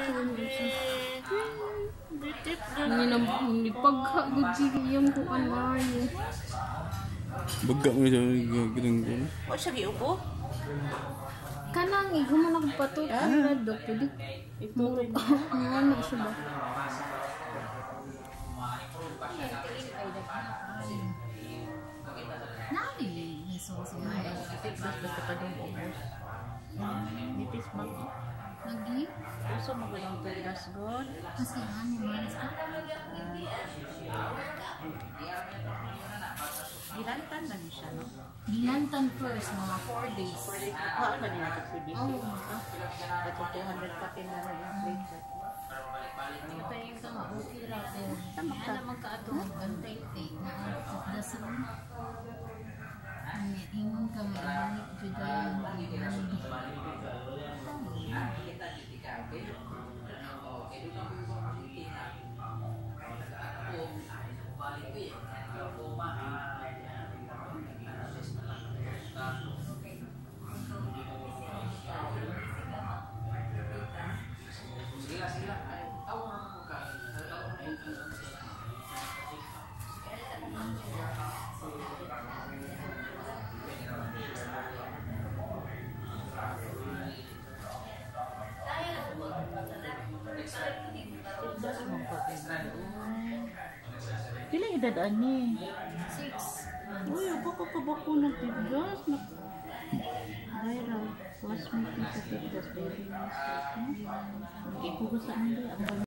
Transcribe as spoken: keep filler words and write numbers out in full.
Hindi na hindi pagkagod yung kuan maayo. Bagga mo siya giring ko. O siya giubo? Kanang iguman ako pato na dok pwede. Muro pa. Ano siya ba? Nani iso sa mga Itik basta pa din ubos. Nitis mag lagi uso mo gudang tugas god. kasi ano malas ka Gilantan man siya no. Gilantan first mga four days. For the kuha man ni nato pwede. Oh. Ato two hundred patin na lang yung plate. Ito yung kang okay ra ko. Kaya naman ka ato bantay take na dasal. Ang ingon ka maibalik juga yung ibalik. Pila edad ani? Six. Uy, ako ko kabako ng tigas. Viral. Was making sa tigas baby. Ikuha sa anda.